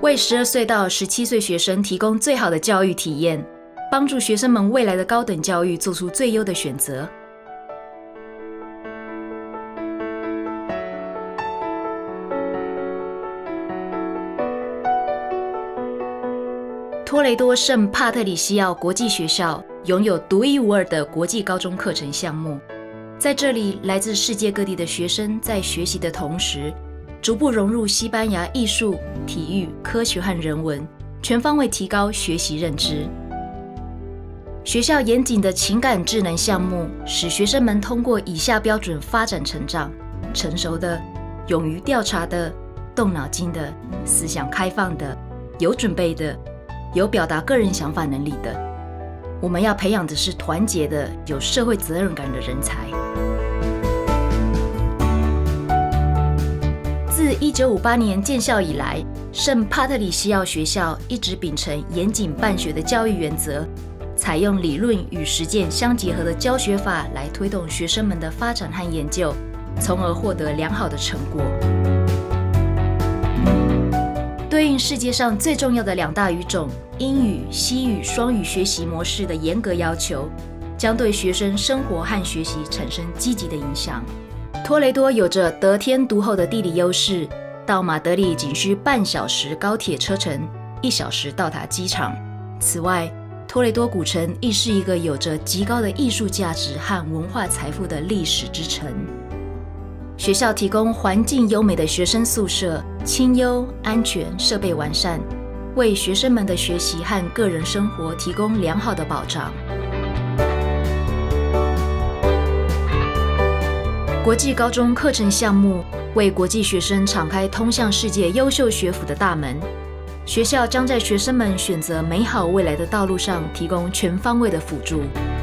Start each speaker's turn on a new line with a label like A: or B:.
A: 为12岁到17岁学生提供最好的教育体验，帮助学生们未来的高等教育做出最优的选择。托雷多圣帕特里西奥国际学校拥有独一无二的国际高中课程项目，在这里，来自世界各地的学生在学习的同时，逐步融入西班牙艺术、体育、科学和人文，全方位提高学习认知。学校严谨的情感智能项目，使学生们通过以下标准发展成长：成熟的、勇于调查的、动脑筋的、思想开放的、有准备的、有表达个人想法能力的。我们要培养的是团结的、有社会责任感的人才。自1958年建校以来，圣帕特里西奥学校一直秉承严谨办学的教育原则，采用理论与实践相结合的教学法来推动学生们的发展和研究，从而获得良好的成果。对应世界上最重要的2大语种英语、西语双语学习模式的严格要求，将对学生生活和学习产生积极的影响。托雷多有着得天独厚的地理优势，到马德里仅需半小时高铁车程，1小时到达机场。此外，托雷多古城亦是一个有着极高的艺术价值和文化财富的历史之城。学校提供环境优美的学生宿舍，清幽、安全、设备完善，为学生们的学习和个人生活提供良好的保障。国际高中课程项目为国际学生敞开通向世界优秀学府的大门。学校将在学生们选择美好未来的道路上提供全方位的辅助。